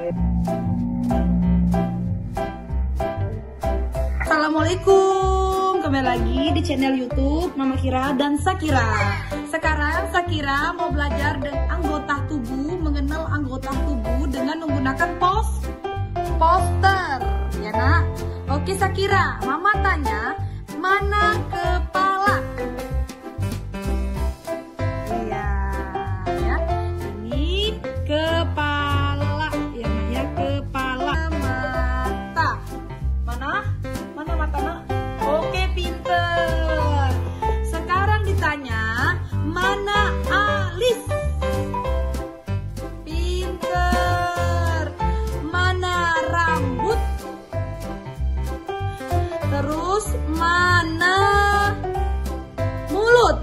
Assalamualaikum, kembali lagi di channel YouTube Mama Kira dan Sakira. Sekarang Sakira mau belajar anggota tubuh, mengenal anggota tubuh dengan menggunakan poster, ya nak? Oke Sakira, Mama tanya, mana kepala? Iya, ya. Ini kepala, ya namanya kepala. Mata, mana mata nak? Oke pinter. Sekarang ditanya, mana alis? Pinter. Mana rambut? Terus mana mulut?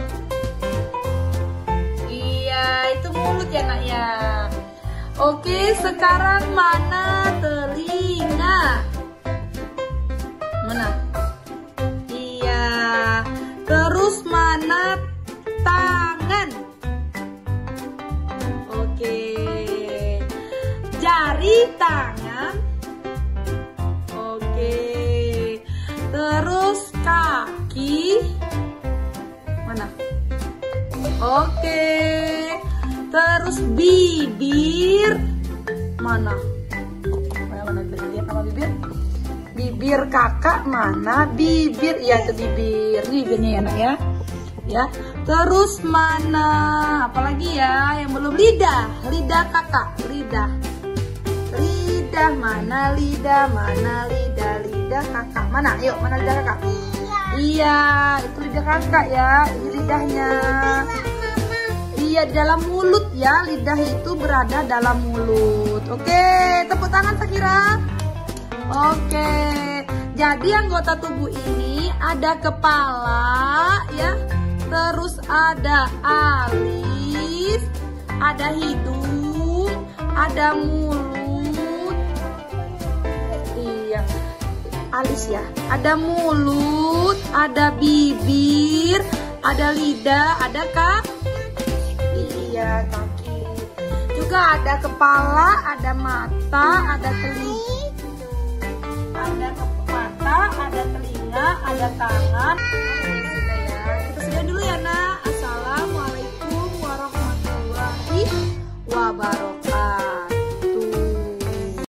Iya, itu mulut ya nak ya. Oke, sekarang mana telinga? Mana? Iya. Terus mana tangan? Oke. Jari tangan. Oke. Terus kaki. Mana? Oke. Terus bibir. Mana? Mana bibir sama bibir? Bibir kakak mana? Bibir, ya itu bibir. Ini bibirnya ya nak ya. Ya. Terus mana? Apalagi ya yang belum? Lidah. Lidah kakak. Lidah. Lidah mana? Lidah mana? Lidah kakak. Mana? Yuk, mana lidah kakak? Iya, itu lidah kakak ya. Ini lidahnya. Iya, di dalam mulut ya. Lidah itu berada dalam mulut. Oke, tepuk tangan Sakira. Oke, jadi anggota tubuh ini ada kepala ya, terus ada alis, ada hidung, ada mulut, iya, alis ya, ada mulut, ada bibir, ada lidah, ada iya kaki, juga ada kepala, ada mata, ada telinga. Ada mata, ada telinga, ada tangan. Sudah ya. Kita sudah dulu ya nak. Assalamualaikum warahmatullahi wabarakatuh.